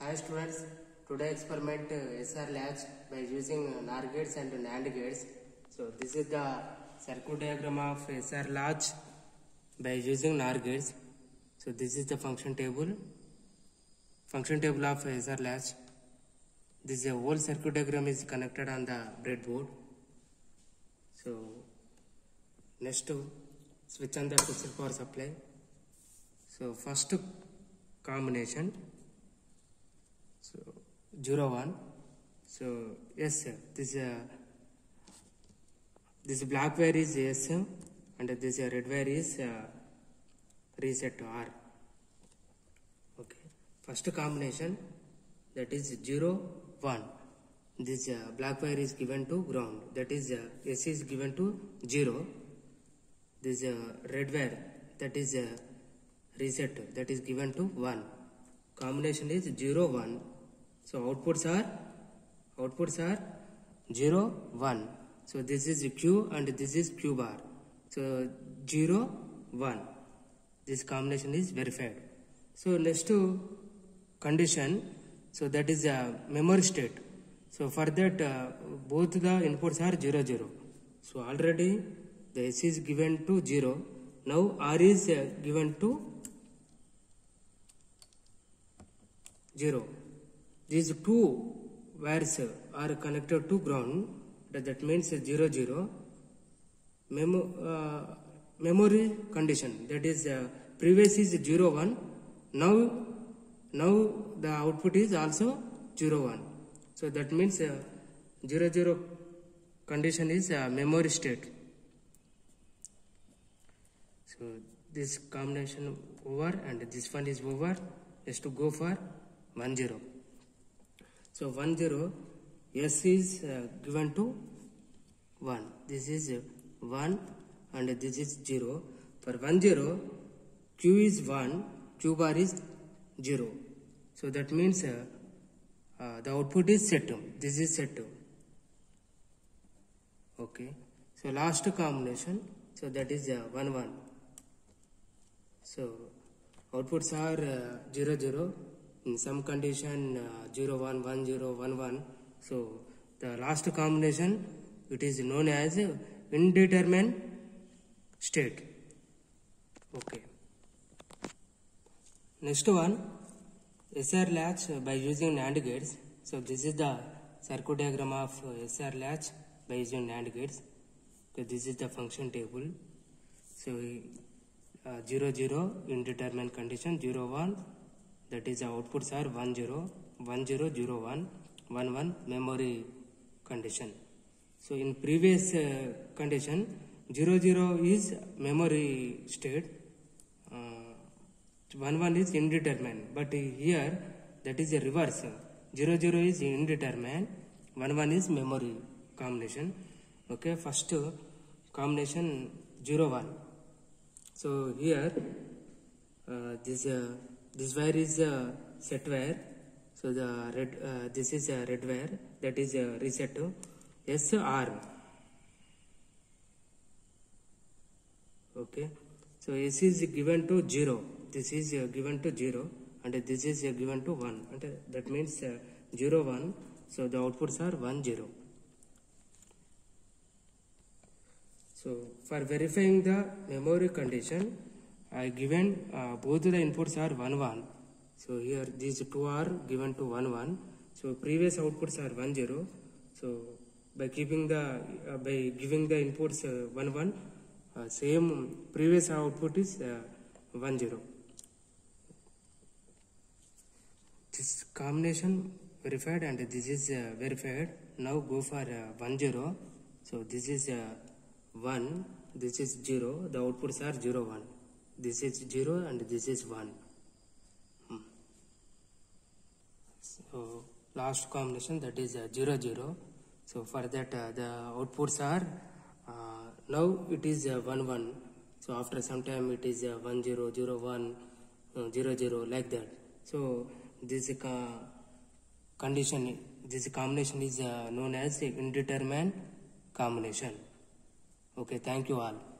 Hi students, today experiment SR latch by using NOR gates and NAND gates. So this is the circuit diagram of SR latch by using NOR gates. So this is the function table of SR latch. This whole circuit diagram is connected on the breadboard. So next switch on the fixed power supply. So first combination. So 0 1. So yes, this black wire is S and this red wire is reset R. Okay, first combination, that is 0 1. This black wire is given to ground, that is S is given to 0. This red wire, that is reset, that is given to 1. Combination is 0 1. So outputs are 0 1. So this is Q and this is Q bar. So 0 1. This combination is verified. So next condition, so that is memory state. So for that both the inputs are 0 0. So already the S is given to 0. Now R is given to 0. These two wires are connected to ground, that means 0 0. Memory condition, that is previous is 0 1. Now the output is also 0 1. So that means 0 0 condition is memory state. So this combination over and this one is over. Just to go for 1 0. So 1 0, S is given to 1. This is 1 and this is 0. For 1 0, Q is 1, Q bar is 0. So that means the output is set. This is set. Okay. So last combination, so that is 1 1. So outputs are 0 0. In some condition 0 1 1 0 1 1. So the last combination, it is known as indeterminate state. Okay. Next one, SR latch by using NAND gates. So this is the circuit diagram of SR latch by using NAND gates. So this is the function table. So 0 0 indeterminate condition, 0 1. That is outputs are 1 0 1 0 0 1 1 1 memory condition. So in previous condition 0 0 is memory state, 1 1 is indeterminate, but here that is a reverse. 0 0 is indeterminate, 1 1 is memory combination. Okay, first combination 0 1. So here this wire is set wire. So the red this is a red wire, that is reset SR. Okay, so S is given to 0. This is given to 0 and this is given to 1, and that means 0 1. So the outputs are 1 0. So for verifying the memory condition, I given both the inputs are 1 1. So here these two are given to 1 1. So previous outputs are 1 0. So by keeping the by giving the inputs 1 1, same previous output is 1 0. This combination verified and this is verified. Now go for 1 0. So this is 1, this is 0. The outputs are 0 1. This is 0 and this is 1. So last combination, that is 0 0. So for that the outputs are now it is 1 1. So after some time it is 1 0 0 1 0 0, like that. So this condition, this combination is known as indeterminate combination. Okay, thank you all.